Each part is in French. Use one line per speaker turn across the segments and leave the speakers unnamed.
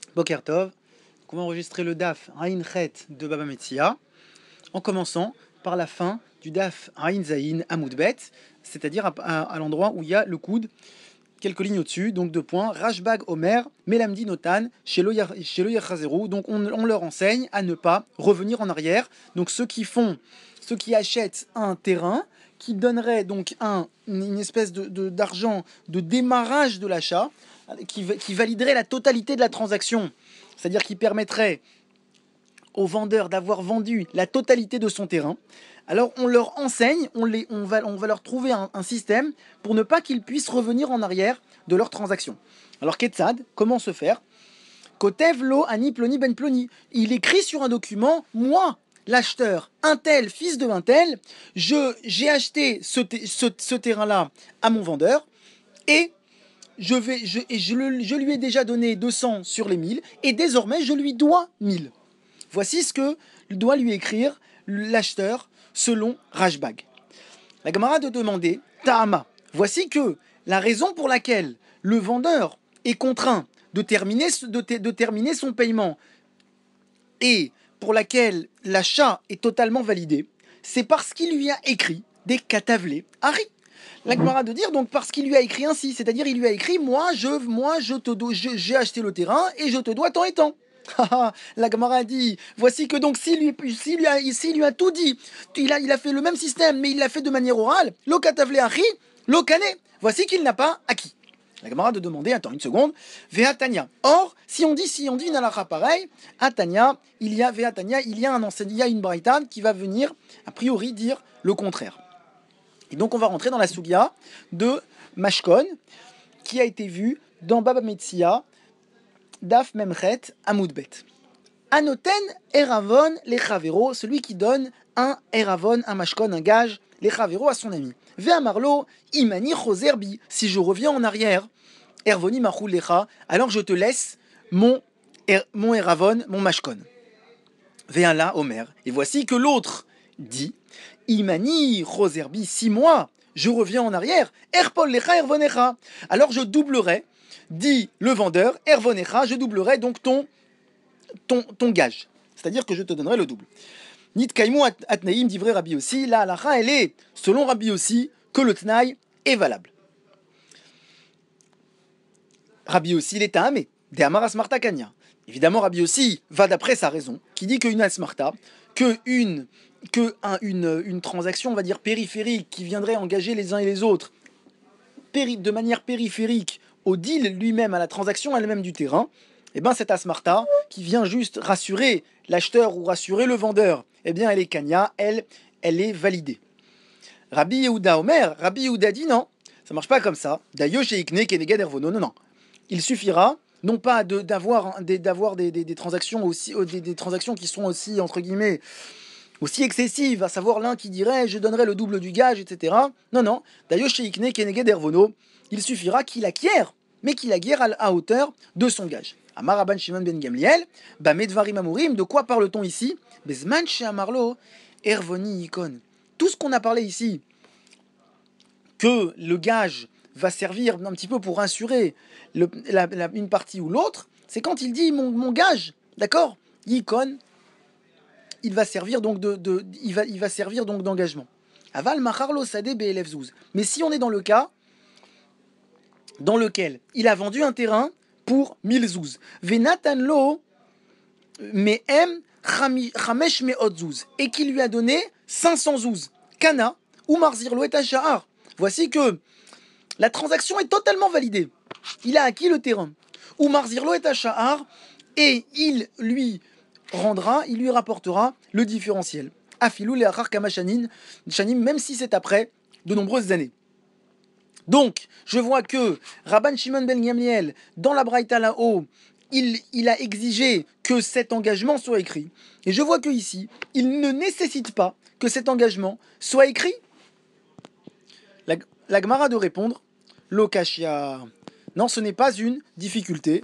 Boker Tov. On va enregistrer le Daf Ain Chet de Baba Metzia en commençant par la fin du Daf Ain Zayin Amoud Bet, c'est-à-dire à l'endroit où il y a le coude, quelques lignes au-dessus, donc 2 points. Rashbag Omer, Melamdi Notan, Shelo Yachazerou. Donc on leur enseigne à ne pas revenir en arrière. Donc ceux qui achètent un terrain, qui donnerait donc une espèce d'argent de démarrage de l'achat, qui validerait la totalité de la transaction, c'est-à-dire qui permettrait au vendeur d'avoir vendu la totalité de son terrain. Alors on leur enseigne, on va leur trouver un système pour ne pas qu'ils puissent revenir en arrière de leur transaction. Alors Ketzad, comment se faire? Kotev lo ani ploni ben ploni. Il écrit sur un document, moi, l'acheteur, un tel, fils de un tel, j'ai acheté ce terrain-là à mon vendeur et je lui ai déjà donné 200 sur les 1000 et désormais je lui dois 1000. Voici ce que doit lui écrire l'acheteur selon Rashbag. La Gemara de demander Ta'ama. Voici que la raison pour laquelle le vendeur est contraint de terminer son paiement et pour laquelle l'achat est totalement validé, c'est parce qu'il lui a écrit des katavlé Harry. La Gemara de dire donc parce qu'il lui a écrit ainsi, c'est-à-dire il lui a écrit j'ai acheté le terrain et je te dois tant et tant. La Gemara dit voici que donc s'il lui a tout dit, il a fait le même système mais il l'a fait de manière orale, lo katavlé Harry, lo kané. Voici qu'il n'a pas acquis. La Gemara de demander, attends une seconde, Vehatania. Or, si on dit une halakha pareil, Atania, il y a un enseignant, il y a une braïta qui va venir, a priori, dire le contraire. Et donc, on va rentrer dans la sugia de Mashkon, qui a été vue dans Baba Metzia, Daf Memchet, Amoudbet. Anoten Eravon Lechavero, celui qui donne un Eravon, un Mashkon, un gage, Lechavero à son ami. Ve'amarlo, Imani Choserbi, si je reviens en arrière, Ervoni Machul Lecha, alors je te laisse mon Eravon, mon Mashkon. Ve'ala Omer, et voici que l'autre dit, Imani Choserbi, 6 mois, je reviens en arrière, Erpol Lecha Ervonecha, alors je doublerai, dit le vendeur, Ervonecha, je doublerai donc ton gage. C'est-à-dire que je te donnerai le double. Nit kaimou atnaïm divrei Rabbi aussi. La halacha, elle est, selon Rabbi aussi, que le tnaï est valable. Rabbi aussi, il est ta'amé. De amar asmarta kanya. Évidemment, Rabbi aussi va d'après sa raison, qui dit qu'une asmarta, une transaction, on va dire, périphérique, qui viendrait engager les uns et les autres, de manière périphérique, au deal lui-même, à la transaction elle-même du terrain, et bien cette asmarta, qui vient juste rassurer l'acheteur ou rassurer le vendeur, eh bien elle est kanya, elle est validée. Rabbi Yehuda Omer, Rabbi Yehuda dit non, ça marche pas comme ça. D'ailleurs, chez Ikne, Kenegad Ervono, non. Il suffira, non pas d'avoir des transactions aussi, des transactions qui sont aussi, entre guillemets, aussi excessives, à savoir l'un qui dirait je donnerai le double du gage, etc. Non. D'ailleurs, chez Ikne, Kenegad Ervono, il suffira qu'il acquiert, mais qu'il acquiert à hauteur de son gage. Amar Rabban Shimon ben Gamliel, Bamedvarim Amurim, de quoi parle-t-on ici? Bezman chez Amarlo, Ervoni Ikon. Tout ce qu'on a parlé ici, que le gage va servir un petit peu pour assurer une partie ou l'autre, c'est quand il dit mon gage, d'accord? Ikon, il va servir donc il va servir donc d'engagement. Aval macharlo sade be'elevzouz. Mais si on est dans le cas dans lequel il a vendu un terrain pour 1000 zouz, venatanlo me'em chamesh me'ot zouz, et qui lui a donné 500 zouz, kana ou marzirlo et asha'ar. Voici que la transaction est totalement validée. Il a acquis le terrain. Ou marzirlo et asha'ar, et il lui rapportera le différentiel. Afilou le achar kamashanin, même si c'est après de nombreuses années. Donc, je vois que Rabban Shimon ben Gamliel, dans la Braïta là-haut, il a exigé que cet engagement soit écrit. Et je vois que ici, il ne nécessite pas que cet engagement soit écrit. La Gemara de répondre, Lokashia. Non, ce n'est pas une difficulté.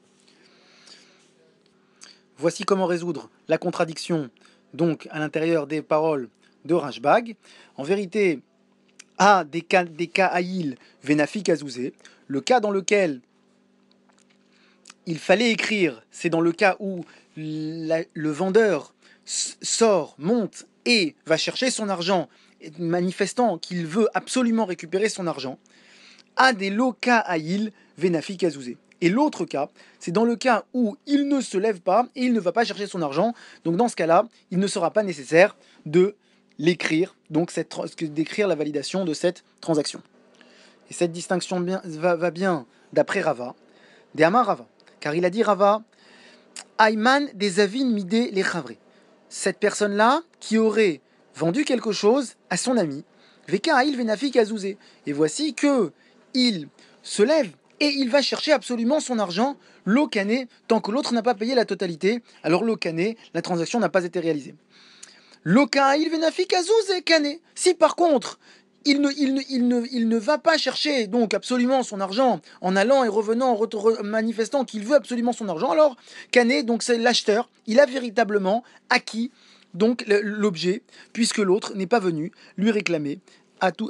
Voici comment résoudre la contradiction, donc, à l'intérieur des paroles de Rashbag. En vérité, des cas aïl venafi kazouzé, le cas dans lequel il fallait écrire. C'est dans le cas où le vendeur sort, monte et va chercher son argent, manifestant qu'il veut absolument récupérer son argent. A des loka aïl venafi kazouzé. Et l'autre cas, c'est dans le cas où il ne se lève pas et il ne va pas chercher son argent. Donc dans ce cas-là, il ne sera pas nécessaire de l'écrire, donc d'écrire la validation de cette transaction. Et cette distinction va bien d'après Rava, des Amar Rava, car il a dit Rava, Ayman des avin midé les chavré. Cette personne-là qui aurait vendu quelque chose à son ami, Veka aïl venafi kazouzé. Et voici que il se lève et il va chercher absolument son argent, l'okané, tant que l'autre n'a pas payé la totalité, alors l'okané, la transaction n'a pas été réalisée. L'okaïl venafi kazouzé kané. Si par contre, il ne va pas chercher donc absolument son argent en allant et revenant, manifestant qu'il veut absolument son argent, alors kané, donc c'est l'acheteur, il a véritablement acquis donc l'objet, puisque l'autre n'est pas venu lui réclamer à tout,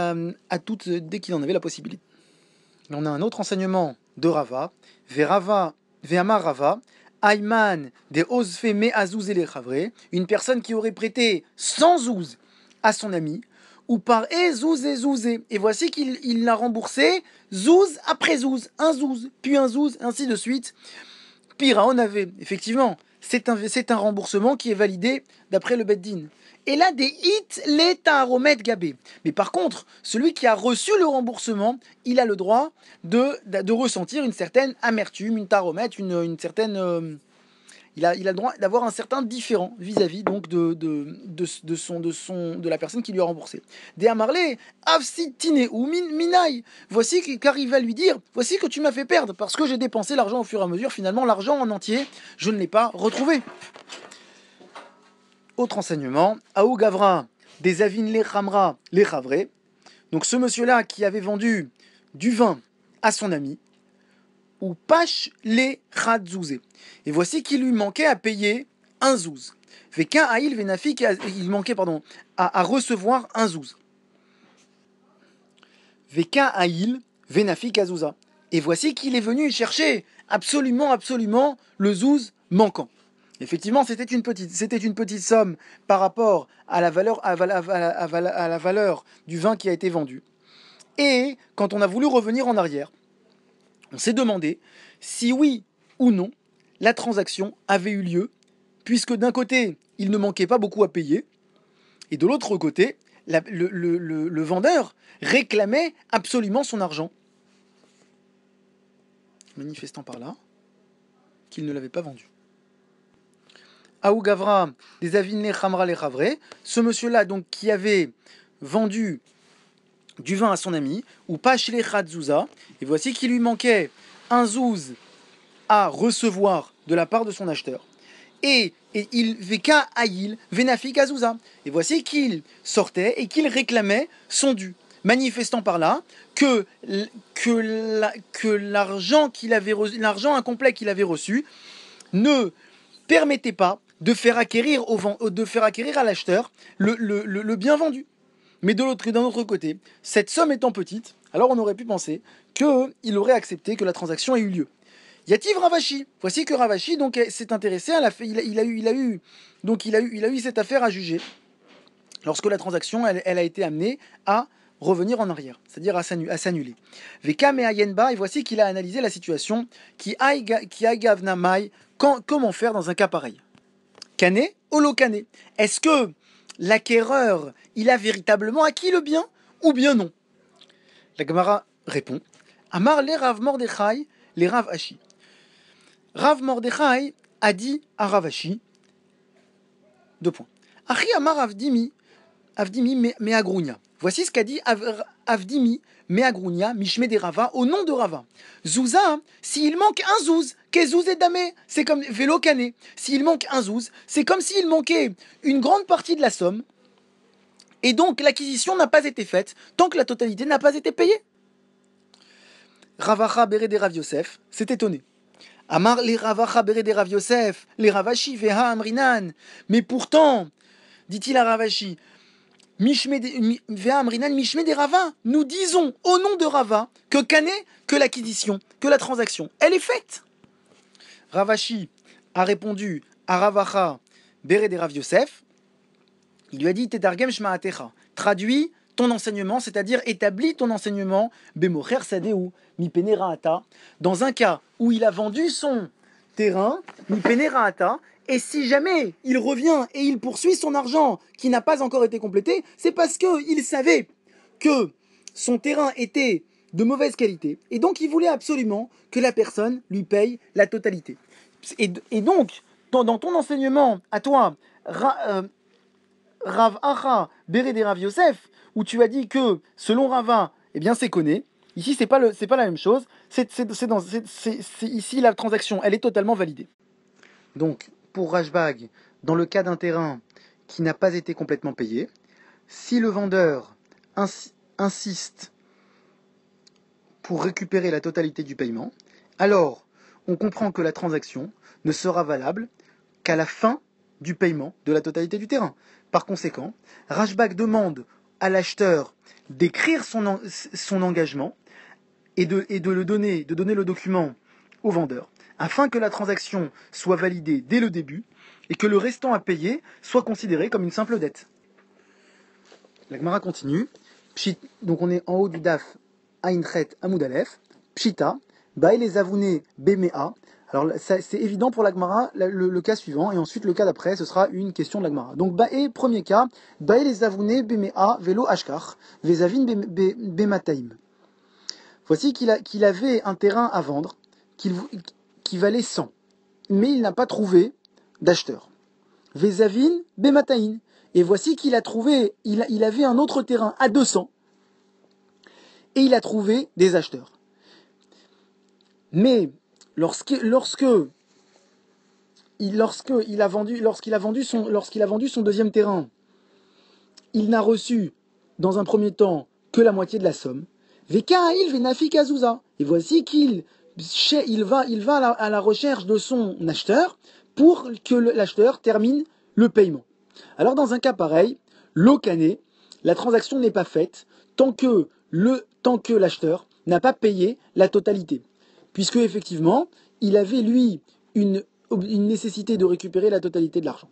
dès qu'il en avait la possibilité. Et on a un autre enseignement de Rava, Ve'amar Rava, Ayman de Ozfe me Azouz le Chavre, une personne qui aurait prêté 100 zouz à son ami, ou par zouz et zouzé, et voici qu'il l'a remboursé zouz après zouz, un zouz, puis un zouz, ainsi de suite. Pire, on avait, effectivement, c'est un remboursement qui est validé d'après le Beddin. Et là, des hits, les taromet gabé. Mais par contre, celui qui a reçu le remboursement, il a le droit de ressentir une certaine amertume, une taromètre, une certaine... il a le droit d'avoir un certain différent vis-à-vis donc de la personne qui lui a remboursé. Des amarlé, avsitine ou minai. Voici car il va lui dire, voici que tu m'as fait perdre parce que j'ai dépensé l'argent au fur et à mesure. Finalement, l'argent en entier, je ne l'ai pas retrouvé. Autre enseignement, Aou Gavra, des avin les Khamra, les Chavré. Donc ce monsieur-là qui avait vendu du vin à son ami, ou Pash les Khadzouzé. Et voici qu'il lui manquait à payer un zouz. Veka Aïl Venafi, il manquait à recevoir un zouz. Veka Aïl Venafi Kazouza. Et voici qu'il est venu chercher absolument le zouz manquant. Effectivement, c'était une petite somme par rapport à la valeur, à la valeur du vin qui a été vendu. Et quand on a voulu revenir en arrière, on s'est demandé si oui ou non la transaction avait eu lieu, puisque d'un côté, il ne manquait pas beaucoup à payer, et de l'autre côté, le vendeur réclamait absolument son argent, manifestant par là qu'il ne l'avait pas vendu. Aou Gavra, des Avin Khamra le Chavre, ce monsieur-là donc qui avait vendu du vin à son ami, ou Pash le Khadzouza, et voici qu'il lui manquait un zouz à recevoir de la part de son acheteur. Et il veka aïl venafi kazouza. Et voici qu'il sortait et qu'il réclamait son dû, manifestant par là que l'argent incomplet qu'il avait reçu ne permettait pas de faire acquérir à l'acheteur le bien vendu. Mais d'un autre côté, cette somme étant petite, alors on aurait pu penser qu'il aurait accepté que la transaction ait eu lieu. Yativ Ravashi, voici que Ravashi donc s'est intéressé à il a eu cette affaire à juger lorsque la transaction elle a été amenée à revenir en arrière, c'est-à-dire à s'annuler. Veka Meayenba, et voici qu'il a analysé la situation qui agavna mai, comment faire dans un cas pareil. Kané, holo kané. Est-ce que l'acquéreur, il a véritablement acquis le bien ou bien non? La Gemara répond Amar les Rav Mordechai, les Rav Ashi. Rav Mordechai a dit à Rav Ashi, 2 points. Achi Amar Avdimi Meagrounia. Voici ce qu'a dit Avdimi Meagrounia, Mishme de Rava, au nom de Rava. Zouza, s'il manque un zouz, Kezouz et Damé, c'est comme vélo cané. S'il manque un zouz, c'est comme s'il manquait une grande partie de la somme, et donc l'acquisition n'a pas été faite tant que la totalité n'a pas été payée. Ravacha Bere de Rav Yosef s'est étonné. Amar les Ravacha Bere de Rav Yosef, les Ravashi Veha Amrinan. Mais pourtant, dit-il à Ravashi, Veha Amrinan Mishme de Rava, nous disons au nom de Rava que Kané, que l'acquisition, que la transaction, elle est faite. Ravashi a répondu à Ravacha Bere de Rav Yosef. Il lui a dit Tetargem Shma'atecha. Traduis ton enseignement, c'est-à-dire établis ton enseignement, Bemocher Sadeu, Mipene Ra'ata, dans un cas où il a vendu son terrain, Mipene Ra'ata, et si jamais il revient et il poursuit son argent qui n'a pas encore été complété, c'est parce qu'il savait que son terrain était de mauvaise qualité, et donc il voulait absolument que la personne lui paye la totalité. Et donc, dans ton enseignement à toi, Rav Acha Bere de Rav Yosef, où tu as dit que selon Rava, eh bien c'est conné. Ici c'est pas la même chose. Ici la transaction elle est totalement validée. Donc pour Rashbag, dans le cas d'un terrain qui n'a pas été complètement payé, si le vendeur insiste pour récupérer la totalité du paiement, alors on comprend que la transaction ne sera valable qu'à la fin du paiement de la totalité du terrain. Par conséquent, Rashbag demande à l'acheteur d'écrire son engagement et de donner le document au vendeur, afin que la transaction soit validée dès le début et que le restant à payer soit considéré comme une simple dette. La Gemara continue. Donc on est en haut du Daf Ainchet Amud Aleph. Pshita, Bae les avouné Bemea. Alors c'est évident pour la Gemara le cas suivant, et ensuite le cas d'après, ce sera une question de la Gemara. Donc Bae, premier cas, Bae les avouné Bemea Velo Ashkar, Vezavin Bemataim. Voici qu'il avait un terrain à vendre qui valait 100, mais il n'a pas trouvé d'acheteur. Vezavin Bemataim. Et voici qu'il a trouvé, il avait un autre terrain à 200, et il a trouvé des acheteurs. Mais lorsqu'il a vendu son deuxième terrain, il n'a reçu dans un premier temps que la moitié de la somme. Vekail venafi kazuza. Et voici qu'il va à la recherche de son acheteur pour que l'acheteur termine le paiement. Alors dans un cas pareil, l'okané, la transaction n'est pas faite tant que l'acheteur n'a pas payé la totalité. Puisque effectivement, il avait lui une nécessité de récupérer la totalité de l'argent.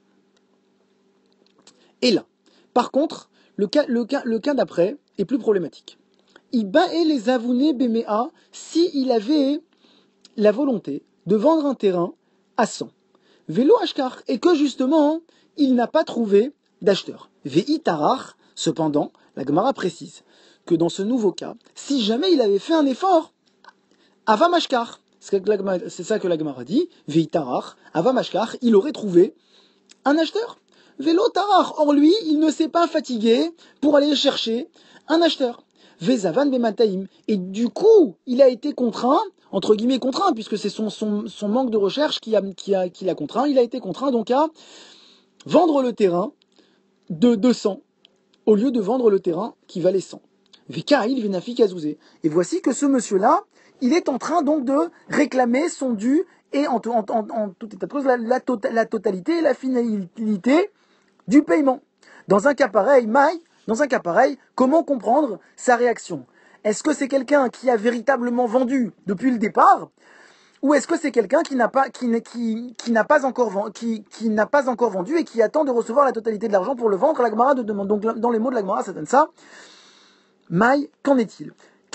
Et là, par contre, le cas d'après est plus problématique. Il ba'e les avouné bemea si il avait la volonté de vendre un terrain à 100. Vélo ashkar, et que justement, il n'a pas trouvé d'acheteur. Ve'i tarach, cependant, la Gemara précise que dans ce nouveau cas, si jamais il avait fait un effort, Ava Mashkar, c'est ça que la Gemara dit, Ve'i tarach, Ava Mashkar, il aurait trouvé un acheteur. Vélo tarach, or lui, il ne s'est pas fatigué pour aller chercher un acheteur. Vezavan bemataim, et du coup, il a été contraint, entre guillemets contraint, puisque c'est son manque de recherche qui l'a contraint, il a été contraint donc à vendre le terrain de 200 au lieu de vendre le terrain qui valait 100. Vekail venafi kazouzé. Et voici que ce monsieur-là, il est en train donc de réclamer son dû et en tout état de cause la totalité et la finalité du paiement. Dans un cas pareil, comment comprendre sa réaction? Est-ce que c'est quelqu'un qui a véritablement vendu depuis le départ, ou est-ce que c'est quelqu'un qui n'a pas encore vendu et qui attend de recevoir la totalité de l'argent pour le vendre? La Gemara demande donc dans les mots de la Gemara, ça donne ça. Maï, qu'en est-il?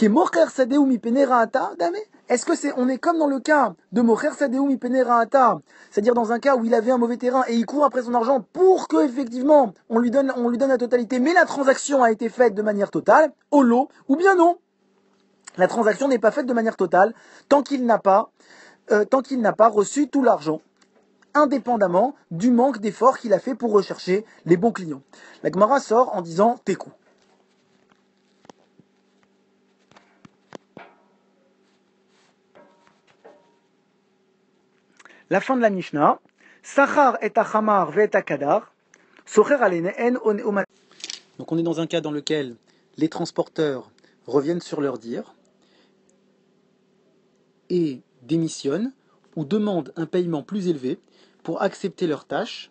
Est-ce que on est comme dans le cas de Mocher Sadeu Mipene Ra'ata, c'est-à-dire dans un cas où il avait un mauvais terrain et il court après son argent pour que effectivement on lui donne la totalité, mais la transaction a été faite de manière totale, au lot, ou bien non, la transaction n'est pas faite de manière totale tant qu'il n'a pas reçu tout l'argent, indépendamment du manque d'effort qu'il a fait pour rechercher les bons clients. La Gemara sort en disant Tekou. La fin de la Mishnah. Sachar et achamar ve et akadar. Socher aleneen omat. Donc on est dans un cas dans lequel les transporteurs reviennent sur leur dire et démissionnent ou demandent un paiement plus élevé pour accepter leur tâche,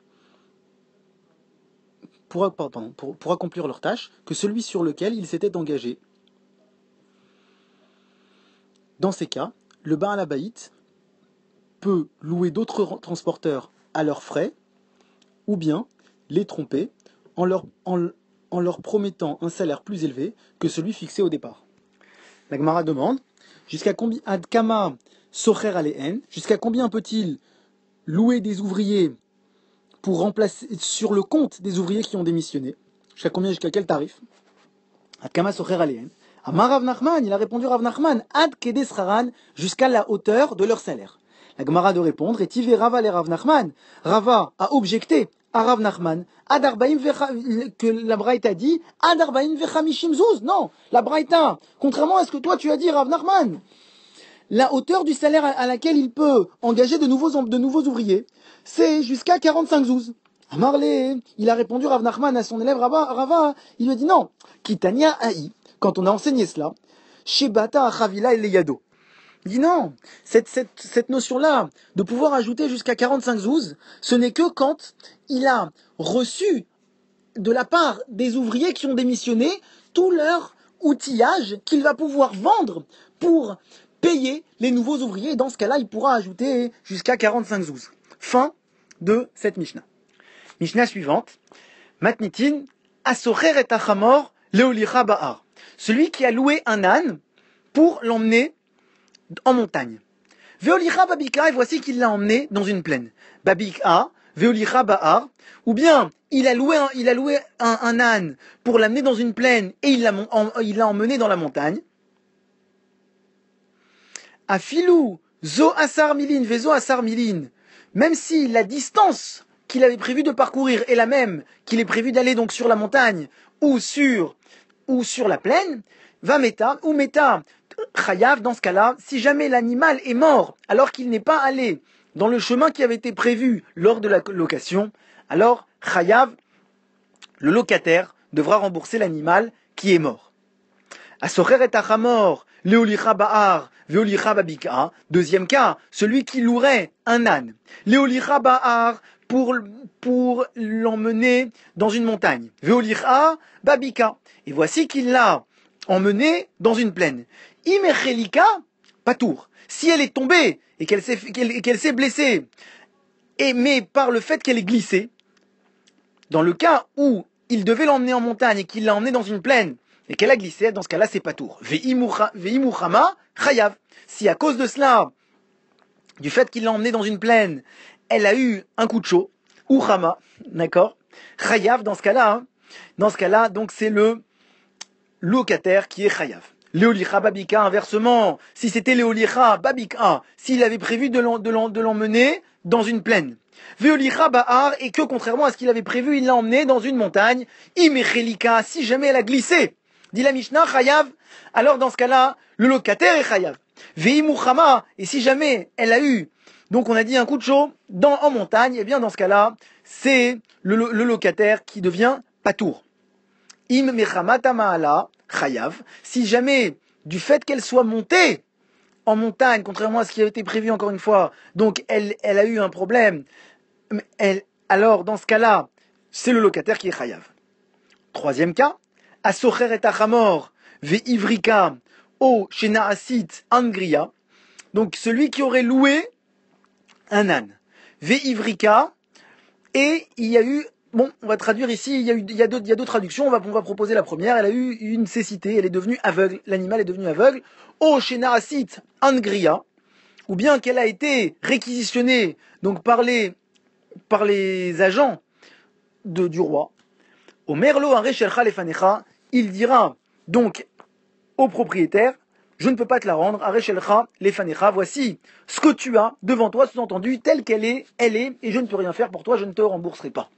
pour accomplir leur tâche, que celui sur lequel ils s'étaient engagés. Dans ces cas, le Baal Habayit peut louer d'autres transporteurs à leurs frais, ou bien les tromper en leur promettant un salaire plus élevé que celui fixé au départ. La Gemara demande, jusqu'à combien ad kama socher aléen, jusqu'à combien peut-il louer des ouvriers pour remplacer sur le compte des ouvriers qui ont démissionné? Jusqu'à quel tarif? Ad kama socher aléen. Amar Rav Nachman, il a répondu Rav Nachman, ad kedes charan, jusqu'à la hauteur de leur salaire. La Gemara de répondre, et Tivé Rava les Rav Nachman. Rava a objecté à Rav Nachman, ad arbaim que la Braïta dit, ad arbaim vechamishim zouz. Non, la Braïta, contrairement à ce que toi tu as dit, Rav Nachman, la hauteur du salaire à laquelle il peut engager de nouveaux ouvriers, c'est jusqu'à 45 zouz. Amarle, il a répondu Rav Nachman à son élève Rava, il lui a dit non, Kitania Haï, quand on a enseigné cela, Shebata Achavila et Yado. Il dit non, cette notion-là de pouvoir ajouter jusqu'à 45 zouz, ce n'est que quand il a reçu de la part des ouvriers qui ont démissionné tout leur outillage qu'il va pouvoir vendre pour payer les nouveaux ouvriers. Et dans ce cas-là, il pourra ajouter jusqu'à 45 zouz. Fin de cette Mishnah. Mishnah suivante. Matnitin, Asocher et Achamor, Leolicha Ba'ar. Celui qui a loué un âne pour l'emmener en montagne. Veolicha Babika, et voici qu'il l'a emmené dans une plaine. Babika, Veolicha Ba'ar, ou bien il a loué un âne pour l'amener dans une plaine et il l'a emmené dans la montagne. Afilou, Zo Asar Milin, Vezo Asar Milin, même si la distance qu'il avait prévu de parcourir est la même qu'il est prévu d'aller donc sur la montagne ou sur la plaine, va meta ou meta chayav. Dans ce cas-là, si jamais l'animal est mort alors qu'il n'est pas allé dans le chemin qui avait été prévu lors de la location, alors chayav, le locataire, devra rembourser l'animal qui est mort. Asocher et achamor, leolicha ba'ar, veolicha babika. Deuxième cas, celui qui louerait un âne. Leolicha ba'ar, pour l'emmener dans une montagne. Veolicha babika. Et voici qu'il l'a emmené dans une plaine. Imechelika, patour. Si elle est tombée et qu'elle s'est blessée, mais par le fait qu'elle est glissée, dans le cas où il devait l'emmener en montagne et qu'il l'a emmené dans une plaine et qu'elle a glissé, dans ce cas-là, c'est patour. Veimuchama chayav. Si à cause de cela, du fait qu'il l'a emmené dans une plaine, elle a eu un coup de chaud, ou chama, d'accord, chayav, dans ce cas-là, donc c'est le locataire qui est chayav. Leolicha babika, inversement, si c'était Leolicha babika, s'il avait prévu de l'emmener dans une plaine. Veolicha ba'ar, et que contrairement à ce qu'il avait prévu, il l'a emmené dans une montagne. Imechelika, si jamais elle a glissé, dit la Mishnah, chayav, alors dans ce cas-là, le locataire est chayav. Veimuchama, et si jamais elle a eu, donc on a dit un coup de chaud en montagne, et bien dans ce cas-là, c'est le locataire qui devient patour. Im mechamata ma'ala chayav, si jamais du fait qu'elle soit montée en montagne, contrairement à ce qui avait été prévu encore une fois, donc elle a eu un problème, alors dans ce cas-là, c'est le locataire qui est chayav. Troisième cas, asocher et achamor veivrika o shenaasit angria, donc celui qui aurait loué un âne. Veivrika, et il y a eu, bon, on va traduire ici, il y a deux traductions, on va proposer la première. Elle a eu une cécité, elle est devenue aveugle, l'animal est devenu aveugle. O shenaasit angria, ou bien qu'elle a été réquisitionnée donc par les agents du roi. Au merlo areshelcha lefanecha, il dira donc au propriétaire, je ne peux pas te la rendre, areshelcha lefanecha, voici ce que tu as devant toi, sous-entendu, telle qu'elle est, et je ne peux rien faire pour toi, je ne te rembourserai pas.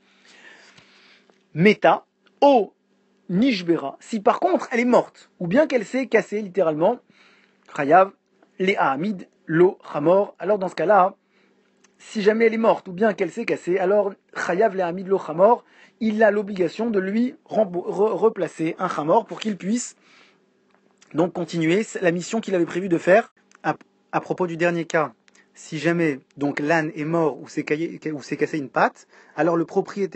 Meta, o nishbera, si par contre elle est morte, ou bien qu'elle s'est cassée littéralement, chayav, le hamid, lo chamor, alors dans ce cas-là, si jamais elle est morte, ou bien qu'elle s'est cassée, alors chayav, le hamid, lo chamor, il a l'obligation de lui replacer un chamor pour qu'il puisse donc continuer la mission qu'il avait prévu de faire. À propos du dernier cas, si jamais donc l'âne est mort ou s'est cassé une patte, alors on a dit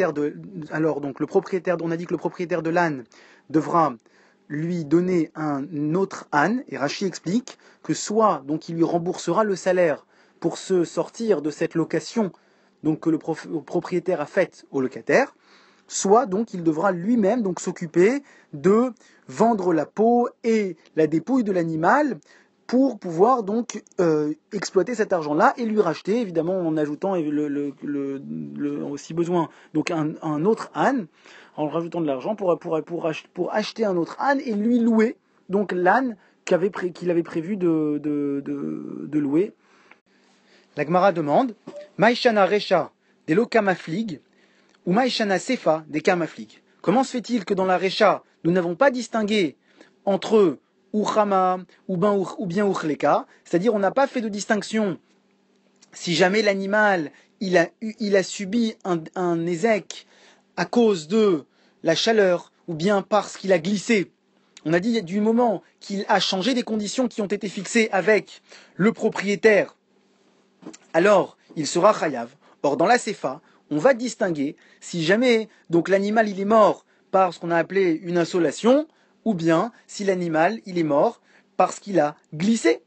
que le propriétaire de l'âne devra lui donner un autre âne, et Rashi explique que soit donc il lui remboursera le salaire pour se sortir de cette location donc, que le propriétaire a faite au locataire, soit donc il devra lui-même donc s'occuper de vendre la peau et la dépouille de l'animal pour pouvoir donc exploiter cet argent-là et lui racheter, évidemment en ajoutant aussi besoin donc un autre âne, en rajoutant de l'argent pour acheter un autre âne et lui louer donc l'âne qu'il avait prévu de louer. La Gemara demande Maïshana Recha des Lokamaflig ou Maïshana Sefa des Kamaflig. Comment se fait-il que dans la Recha, nous n'avons pas distingué entre Uchama ou bien Uchleka, c'est-à-dire on n'a pas fait de distinction si jamais l'animal il a subi un ézec à cause de la chaleur ou bien parce qu'il a glissé. On a dit du moment qu'il a changé des conditions qui ont été fixées avec le propriétaire, alors il sera chayav. Or dans la Sefa, on va distinguer si jamais donc l'animal il est mort par ce qu'on a appelé une insolation, ou bien si l'animal il est mort parce qu'il a glissé.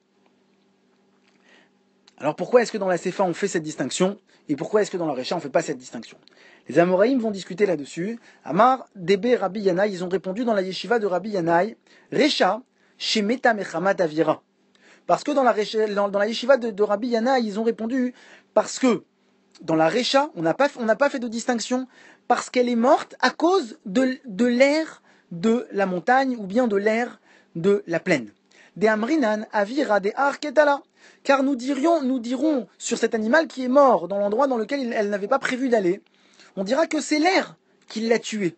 Alors pourquoi est-ce que dans la Sefa on fait cette distinction et pourquoi est-ce que dans la Recha on ne fait pas cette distinction? Les Amoraïm vont discuter là-dessus. Amar, Debe, Rabbi Yanaï, ils ont répondu dans la yeshiva de Rabbi Yanaï, Recha, Shemeta Mechamat Avira. Parce que dans la yeshiva de Rabbi Yanaï, ils ont répondu parce que dans la Recha, on n'a pas fait de distinction parce qu'elle est morte à cause de l'air de la montagne ou bien de l'air de la plaine. De Amrinan Avira de Arketala. Car nous dirons sur cet animal qui est mort dans l'endroit dans lequel elle n'avait pas prévu d'aller, on dira que c'est l'air qui l'a tué.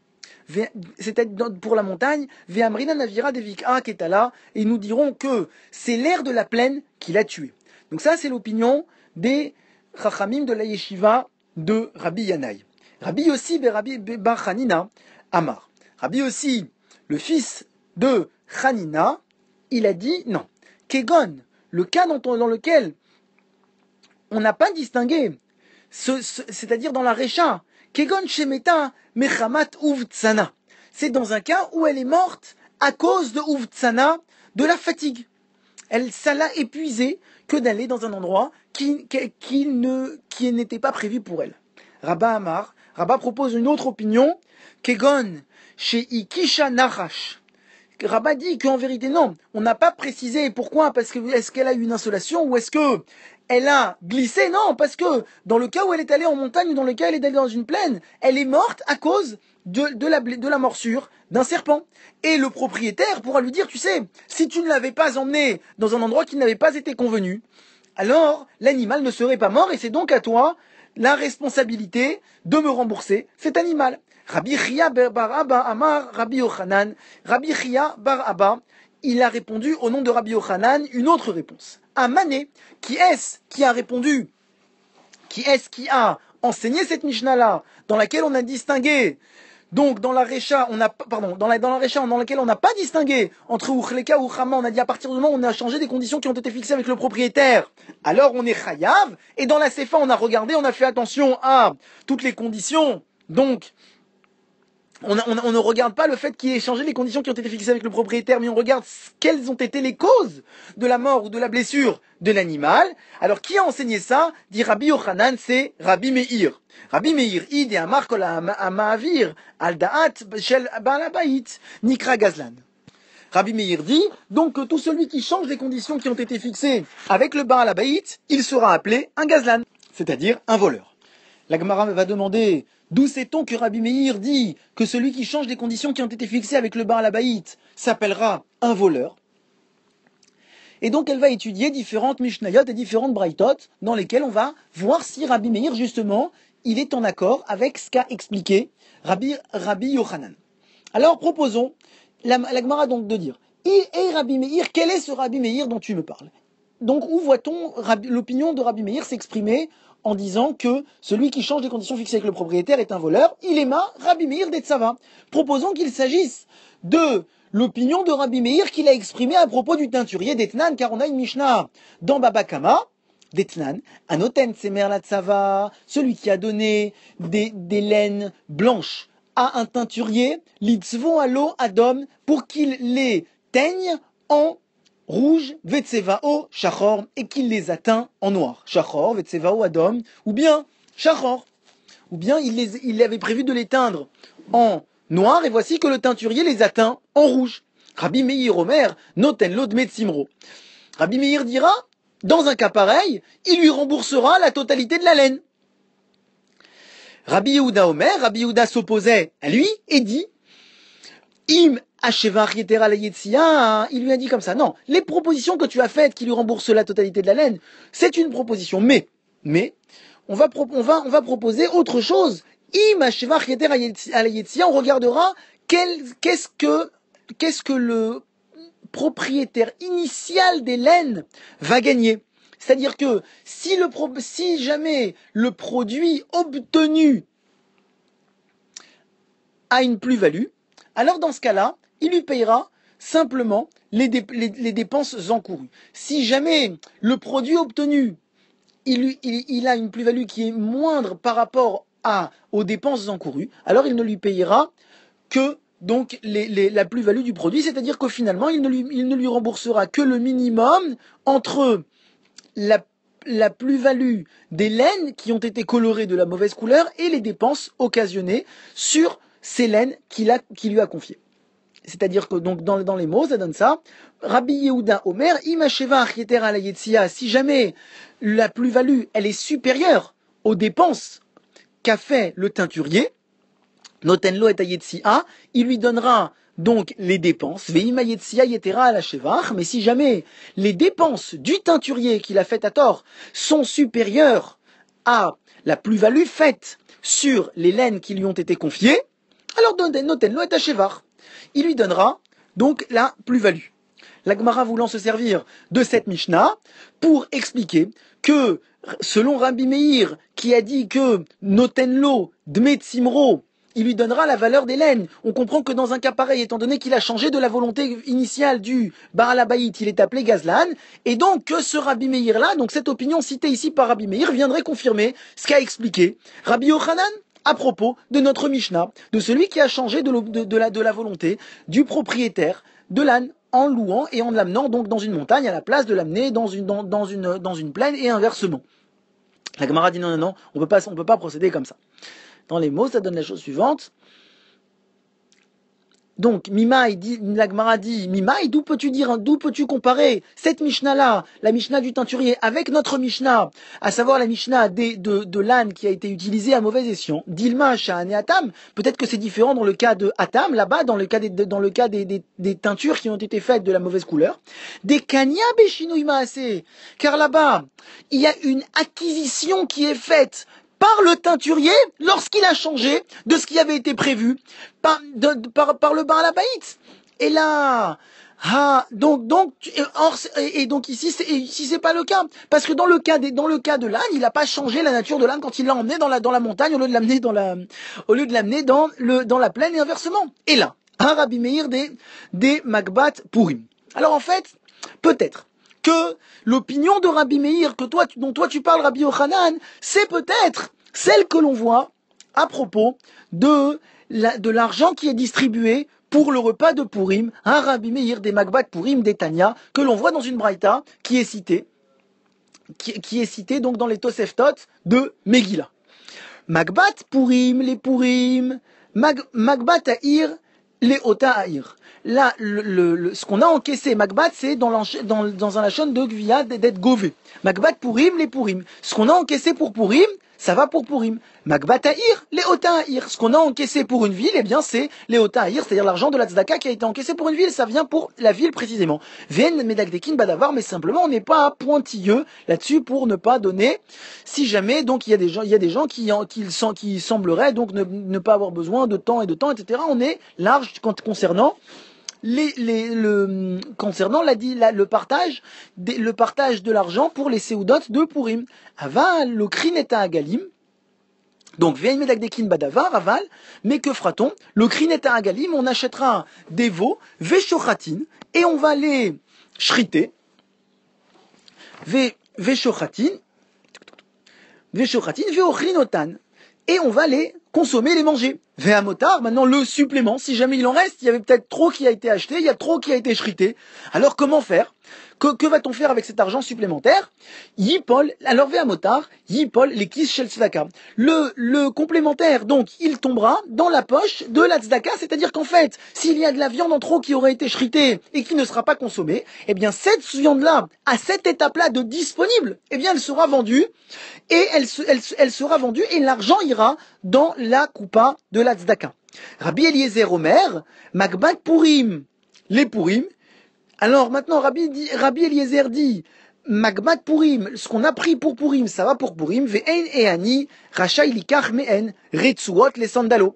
C'était pour la montagne, Ve'amrinan Avira de Vika Ketala, et nous dirons que c'est l'air de la plaine qui l'a tué. Donc ça c'est l'opinion des Chachamim de la yeshiva de Rabbi Yanaï. Rabbi Yossi Rabbi Bar Hanina Amar. Rabbi Yossi, le fils de Hanina, il a dit non. Kegon, le cas dans lequel on n'a pas distingué, c'est-à-dire dans la Recha, Kegon Shemeta Mechamat Uvtsana. C'est dans un cas où elle est morte à cause de Uvtsana, de la fatigue. Ça l'a épuisée que d'aller dans un endroit qui n'était pas prévu pour elle. Rabba propose une autre opinion, Kegon chez Ikisha Nachash. Rabba dit qu'en vérité non, on n'a pas précisé pourquoi, parce que est-ce qu'elle a eu une insolation ou est-ce que elle a glissé? Non, parce que dans le cas où elle est allée en montagne ou dans le cas où elle est allée dans une plaine, elle est morte à cause de la morsure d'un serpent. Et le propriétaire pourra lui dire, tu sais, si tu ne l'avais pas emmené dans un endroit qui n'avait pas été convenu, alors l'animal ne serait pas mort et c'est donc à toi la responsabilité de me rembourser cet animal. Rabbi Chia bar Abba Amar Rabbi Yochanan. Rabbi Chia bar Abba, il a répondu au nom de Rabbi Yochanan une autre réponse. Mané, qui est-ce qui a répondu? Qui est-ce qui a enseigné cette Mishnah-là, dans laquelle on a distingué, donc dans la Recha, dans la Recha, dans laquelle on n'a pas distingué entre Uchleka ou Uchama, on a dit à partir du moment où on a changé des conditions qui ont été fixées avec le propriétaire, alors on est Chayav, et dans la Sefa, on a regardé, on a fait attention à toutes les conditions, donc on ne regarde pas le fait qu'il ait changé les conditions qui ont été fixées avec le propriétaire, mais on regarde quelles ont été les causes de la mort ou de la blessure de l'animal. Alors, qui a enseigné ça? Dit Rabbi Yochanan, c'est Rabbi Meir. Rabbi Meir, id et amar kol ha'ma'avir al da'at shel ba'al habayit nikra gazlan. Rabbi Meir dit, donc, que tout celui qui change les conditions qui ont été fixées avec le ba'al habayit, il sera appelé un gazlan, c'est-à-dire un voleur. La Gemara va demander, d'où sait-on que Rabbi Meir dit que celui qui change les conditions qui ont été fixées avec le Baal Habayit s'appellera un voleur? Et donc elle va étudier différentes Mishnayot et différentes Braithot dans lesquelles on va voir si Rabbi Meir, justement, il est en accord avec ce qu'a expliqué Rabbi Yochanan. Alors proposons, la Gemara donc de dire, et Rabbi Meir, quel est ce Rabbi Meir dont tu me parles? Donc où voit-on l'opinion de Rabbi Meir s'exprimer en disant que celui qui change les conditions fixées avec le propriétaire est un voleur? Il est Rabbi Meir d'Etzava. Proposons qu'il s'agisse de l'opinion de Rabbi Meir qu'il a exprimée à propos du teinturier d'Etnan, car on a une Mishnah dans Baba Kama, d'Etnan, Anoten Semer la Tzava, celui qui a donné des laines blanches à un teinturier, Litzvon Alo Adom, pour qu'il les teigne en rouge, vetsevao, shachor, et qu'il les atteint en noir. Shachor, vetsevao, adom, ou bien shachor. Ou bien il avait prévu de les teindre en noir, et voici que le teinturier les atteint en rouge. Rabbi Meir Omer, noten lo dmet simro. Rabbi Meir dira, dans un cas pareil, il lui remboursera la totalité de la laine. Rabbi Yehuda Omer, Rabbi Yehuda s'opposait à lui et dit, Im Ashevach Yetera la Yetzia, il lui a dit comme ça, non, les propositions que tu as faites qui lui remboursent la totalité de la laine, c'est une proposition, mais, on va proposer autre chose. Im Ashevach Yetera la Yetzia, on regardera qu'est-ce que le propriétaire initial des laines va gagner. C'est-à-dire que si jamais le produit obtenu a une plus-value, alors dans ce cas-là, il lui payera simplement les dépenses encourues. Si jamais le produit obtenu, il a une plus-value qui est moindre par rapport aux dépenses encourues, alors il ne lui payera que donc la plus-value du produit, c'est-à-dire qu'au finalement, il ne lui remboursera que le minimum entre la plus-value des laines qui ont été colorées de la mauvaise couleur et les dépenses occasionnées sur ces laines qu'il lui a confiées. C'est-à-dire que donc dans les mots, ça donne ça. Rabbi Yehuda Omer, imashevach yeter ala yetzia, si jamais la plus-value, elle est supérieure aux dépenses qu'a fait le teinturier, notenlo et yetzia, il lui donnera donc les dépenses, veima yetzia yetera ala shevach, mais si jamais les dépenses du teinturier qu'il a fait à tort sont supérieures à la plus-value faite sur les laines qui lui ont été confiées, alors notenlo et shevach. Il lui donnera donc la plus-value. La Gemara voulant se servir de cette Mishnah pour expliquer que, selon Rabbi Meir, qui a dit que notenlo dmet simro, il lui donnera la valeur des laines. On comprend que dans un cas pareil, étant donné qu'il a changé de la volonté initiale du Baal Habayit, il est appelé Gazlan, et donc que ce Rabbi Meir là, donc cette opinion citée ici par Rabbi Meir, viendrait confirmer ce qu'a expliqué Rabbi Yochanan à propos de notre Mishnah, de celui qui a changé de la volonté du propriétaire de l'âne en louant et en l'amenant donc dans une montagne à la place de l'amener dans une plaine et inversement. La Gemara dit non, on peut pas procéder comme ça. Dans les mots, ça donne la chose suivante. Donc, la Gemara dit, Mimaï, d'où peux-tu comparer cette Mishnah-là, la Mishnah du teinturier, avec notre Mishnah, à savoir la Mishnah de l'âne qui a été utilisée à mauvais escient, Dilma, Sha'ane, Atam, peut-être que c'est différent dans le cas de Atam, là-bas, dans le cas des teintures qui ont été faites de la mauvaise couleur, des Kanya Beshinui Maaseh, car là-bas, il y a une acquisition qui est faite par le teinturier lorsqu'il a changé de ce qui avait été prévu par le Baal Habayit. Et là, donc ici c'est pas le cas, parce que dans le cas de l'âne, il n'a pas changé la nature de l'âne quand il l'a emmené dans la montagne au lieu de l'amener dans la plaine et inversement. Et là, un Rabbi Meir des Magbat Purim. Alors en fait, peut-être que l'opinion de Rabbi Meir dont toi tu parles, Rabbi Yochanan, c'est peut-être celle que l'on voit à propos de l'argent qui est distribué pour le repas de Purim, un Rabbi Meir des Magbat Purim des Tanya, que l'on voit dans une braïta qui est citée donc dans les Toseftot de Megillah. Magbat Purim, les Purim, Magbat Haïr, les Ota Haïr. Là, ce qu'on a encaissé, Magbat, c'est dans un lachon de Gvia d'être gové. Magbat Purim, les Purim. Ce qu'on a encaissé pour Purim, ça va pour Purim. Magbat Haïr, les Ota Haïr. Ce qu'on a encaissé pour une ville, eh bien, c'est les Ota Haïr, c'est-à-dire l'argent de la tzedaka qui a été encaissé pour une ville, ça vient pour la ville précisément. Ven Medagdekin Badavar, mais simplement, on n'est pas pointilleux là-dessus pour ne pas donner. Si jamais, donc, il y a des gens qui sembleraient donc ne pas avoir besoin de temps, etc. On est large concernant le partage de l'argent pour les séoudot de Purim. Aval, le krineta agalim. Donc, vein medagdekin badavar, aval, mais que fera-t-on? Le krineta agalim, on achètera des veaux, veshochatin, et on va les shriter. Veshochatin, veochrinotan, et on va les consommer, les manger. Ve'amotar, maintenant le supplément, si jamais il en reste, il y avait peut-être trop qui a été acheté, il y a trop qui a été shrité. Alors comment faire? Que va-t-on faire avec cet argent supplémentaire? Yipol, alors Ve'amotar, Yipol, les kis shel tzedaka. Le complémentaire, donc, il tombera dans la poche de la tzedaka, c'est-à-dire qu'en fait, s'il y a de la viande en trop qui aurait été shritée et qui ne sera pas consommée, eh bien, cette viande-là, à cette étape-là de disponible, eh bien, elle sera vendue, et elle sera vendue, et l'argent ira dans la coupa de la tzedaka. Rabbi Eliezer Omer, Magbak Purim, les Purim. Alors maintenant, Rabbi Eliezer dit, Magmat Purim, ce qu'on a pris pour Purim, ça va pour Purim, Ve'en eani, Rachaï likach me'en, Retsuot les sandalos.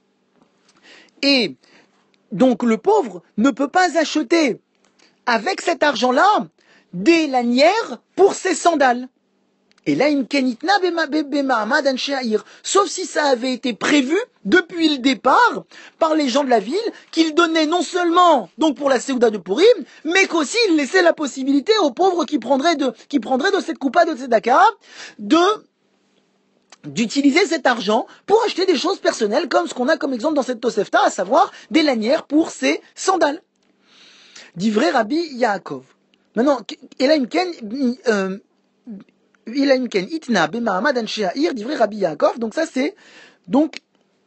Et donc le pauvre ne peut pas acheter avec cet argent-là des lanières pour ses sandales. Et là, sauf si ça avait été prévu depuis le départ par les gens de la ville, qu'ils donnaient non seulement donc pour la Séouda de Purim, mais qu'aussi ils laissaient la possibilité aux pauvres qui prendraient de cette coupa de tzedaka d'utiliser cet argent pour acheter des choses personnelles, comme ce qu'on a comme exemple dans cette Tosefta, à savoir des lanières pour ses sandales. Dit vrai Rabbi Yaakov. Maintenant, et là, il a une ken itna b'ma'amad anshe ha'ir divrei Rabbi Yaakov. Donc ça c'est donc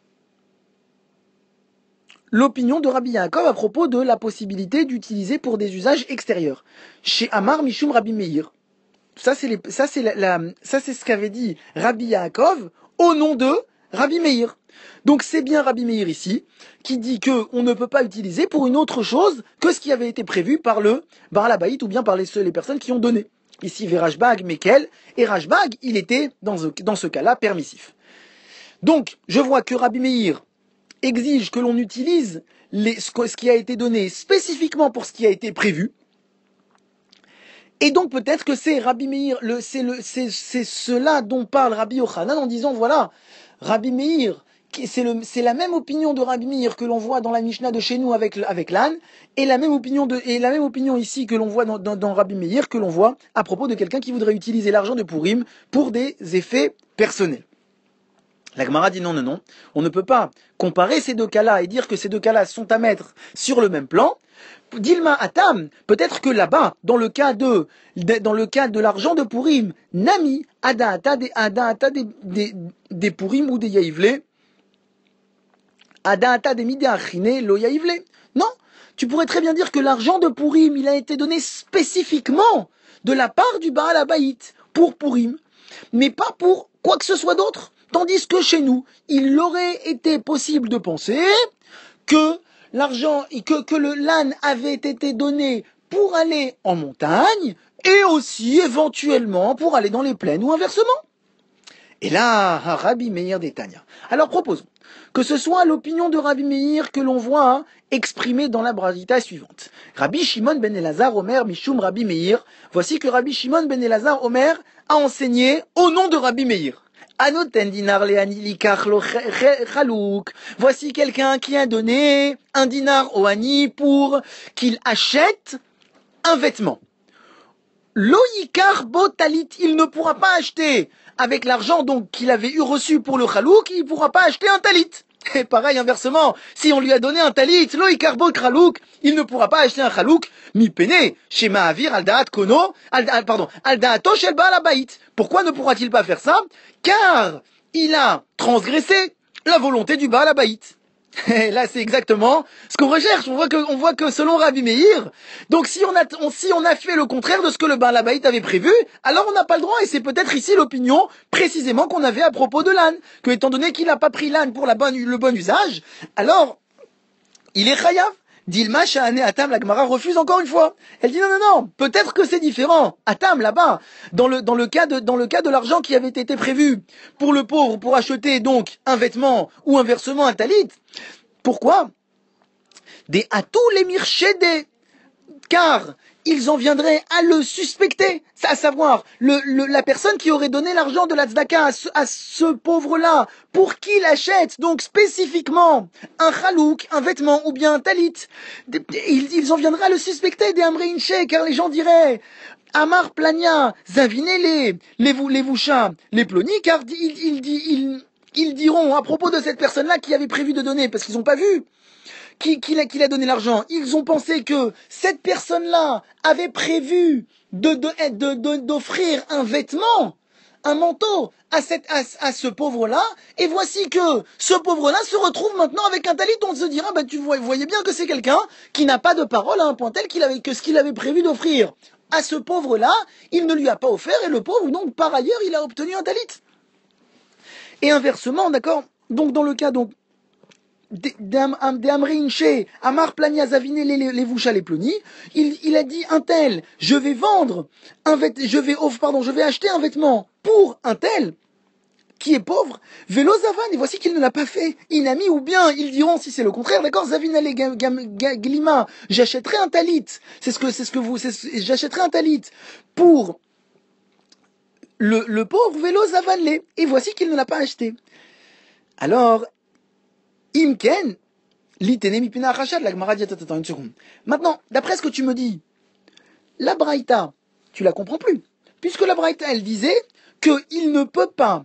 l'opinion de Rabbi Yaakov à propos de la possibilité d'utiliser pour des usages extérieurs. Chez Amar Mishum Rabbi Meir. Ça c'est ce qu'avait dit Rabbi Yaakov au nom de Rabbi Meir. Donc c'est bien Rabbi Meir ici qui dit que on ne peut pas utiliser pour une autre chose que ce qui avait été prévu par le Baal Habayit ou bien par les personnes qui ont donné. Ici, Rashbag, Mekel, et Rashbag, il était, dans ce cas-là, permissif. Donc, je vois que Rabbi Meir exige que l'on utilise ce qui a été donné spécifiquement pour ce qui a été prévu. Et donc, peut-être que c'est Rabbi Meir, c'est cela dont parle Rabbi Yochanan en disant, voilà, Rabbi Meir, c'est la même opinion de Rabbi Meir que l'on voit dans la Mishnah de chez nous avec l'âne, et la même opinion ici que l'on voit dans Rabbi Meir, que l'on voit à propos de quelqu'un qui voudrait utiliser l'argent de Purim pour des effets personnels. La Gemara dit non, on ne peut pas comparer ces deux cas-là et dire que ces deux cas-là sont à mettre sur le même plan. Dilma Atam, peut-être que là-bas, dans le cas de l'argent de Purim, Nami, Adaata des Purim ou des Yaivlé, Adaata des Mideachine, lo Yaivlé. Non, tu pourrais très bien dire que l'argent de Purim, il a été donné spécifiquement de la part du Baal Habayit pour Purim, mais pas pour quoi que ce soit d'autre. Tandis que chez nous, il aurait été possible de penser que l'argent, que le l'âne avait été donné pour aller en montagne et aussi éventuellement pour aller dans les plaines ou inversement. Et là, Rabbi Meir d'Etania. Alors proposons que ce soit l'opinion de Rabbi Meir que l'on voit exprimée dans la brasita suivante. Rabbi Shimon ben Elazar Omer Mishum Rabbi Meir. Voici que Rabbi Shimon ben Elazar Omer a enseigné au nom de Rabbi Meir. Anoten dinar leani likach lo chalouk. Voici quelqu'un qui a donné un dinar au Hani pour qu'il achète un vêtement. Lo yikar botalit, il ne pourra pas acheter avec l'argent donc qu'il avait reçu pour le chalouk, il ne pourra pas acheter un talit. Et pareil, inversement, si on lui a donné un talit, lo yikar bot chalouk, il ne pourra pas acheter un chalouk, mi pene, shema avir al da'at kono, al da'ato shel baal habayit. Pourquoi ne pourra-t-il pas faire ça? Car il a transgressé la volonté du Baal Habayit. Et là, c'est exactement ce qu'on recherche. On voit que selon Rabbi Meir, donc si on a fait le contraire de ce que le Baal Habayit avait prévu, alors on n'a pas le droit. Et c'est peut-être ici l'opinion précisément qu'on avait à propos de l'âne, que étant donné qu'il n'a pas pris l'âne pour le bon usage, alors il est chayav. Dilma Shahane Atam, la Gemara refuse encore une fois. Elle dit non, peut-être que c'est différent. Atam, là-bas, dans le cas de l'argent qui avait été prévu pour le pauvre, pour acheter donc un vêtement ou inversement un talit. Pourquoi? Des atou les mirchédés. Car ils en viendraient à le suspecter, à savoir la personne qui aurait donné l'argent de la tzedaka à ce pauvre-là, pour qu'il achète donc spécifiquement un chalouk, un vêtement ou bien un talit. Ils en viendraient à le suspecter des amreinche, car les gens diraient Amar plania, zavinez les voucha, les plonis, car ils diront à propos de cette personne-là qui avait prévu de donner, parce qu'ils n'ont pas vu qu'il a donné l'argent. Ils ont pensé que cette personne-là avait prévu d'offrir un vêtement, un manteau à ce pauvre-là, et voici que ce pauvre-là se retrouve maintenant avec un talit. On se dira, bah tu voyez bien que c'est quelqu'un qui n'a pas de parole à un point tel que ce qu'il avait prévu d'offrir à ce pauvre-là, il ne lui a pas offert, et le pauvre, donc par ailleurs, il a obtenu un talit. Et inversement, d'accord, donc dans le cas donc d'Amrinche, Amar Plania Zavine les Voucha les Ploni, il a dit un tel, je vais acheter un vêtement pour un tel qui est pauvre, Vélo Zavan, et voici qu'il ne l'a pas fait. Inami, ou bien ils diront si c'est le contraire, d'accord, Zavine les Glima, j'achèterai un talit, j'achèterai un talit pour le pauvre Vélo Zavan les, et voici qu'il ne l'a pas acheté. Alors, Imken, l'itene mipina rachad, la Gemara dit, attends, une seconde. Maintenant, d'après ce que tu me dis, la Braïta, tu la comprends plus. Puisque la Braïta, elle disait qu'il ne peut pas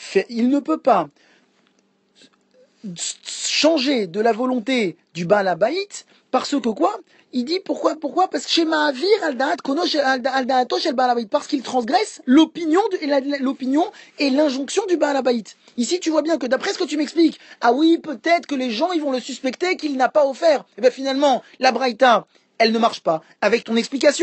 changer de la volonté du Baal Habayit, parce que quoi? Il dit pourquoi? Parce que chez Ma'avir parce qu'il transgresse l'opinion et l'injonction du Baal Habayit. Ici, tu vois bien que d'après ce que tu m'expliques, ah oui, peut-être que les gens, ils vont le suspecter qu'il n'a pas offert. Et bien finalement, la Braïta, elle ne marche pas. Avec ton explication?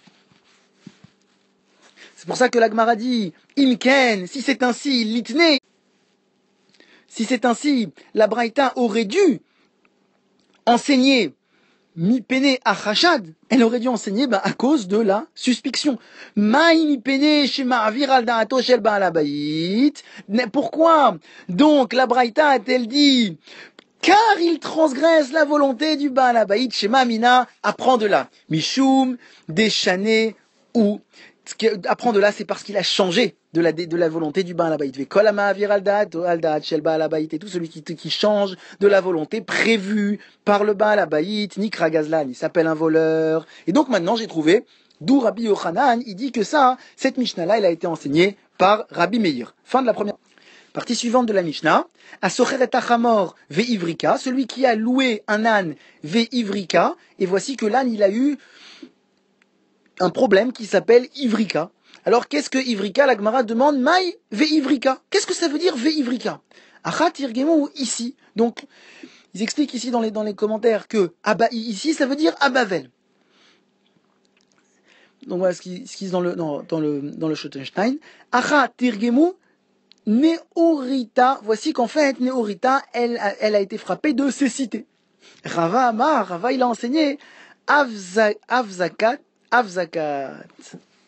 C'est pour ça que la Gemara dit, Imken, si c'est ainsi, litne, si c'est ainsi, la Braïta aurait dû enseigner mi pene achashad, elle aurait dû enseigner à cause de la suspicion. Maï mi pene shema avir al da'ato shel ba'al habayit. Pourquoi donc la Braïta a-t-elle dit car il transgresse la volonté du Baal Habayit, shema mina, apprend de là. Mishum, déchané ou apprend de là, c'est parce qu'il a changé de la volonté du Baal Habayit. Et tout celui qui change de la volonté prévue par le Baal Habayit, Nikra Gazlan, il s'appelle un voleur. Et donc maintenant j'ai trouvé d'où Rabbi Yochanan, il dit que ça, cette Mishnah-là, elle a été enseignée par Rabbi Meir. Fin de la première partie suivante de la Mishnah. Asocher et achamor ve'ivrika, celui qui a loué un âne ve'ivrika, et voici que l'âne, il a eu un problème qui s'appelle ivrika. Alors, qu'est-ce que ivrika? La Gemara demande, maï ve'ivrika. Qu'est-ce que ça veut dire ve'ivrika? Achat irgemu ici. Donc, ils expliquent ici dans les commentaires que ici, ça veut dire abavel. Donc voilà ce qu'ils disent dans le Schottenstein. Achat irgemu Neorita. Voici qu'en fait, Neorita, elle a été frappée de cécité. Rava il a enseigné Avzakat.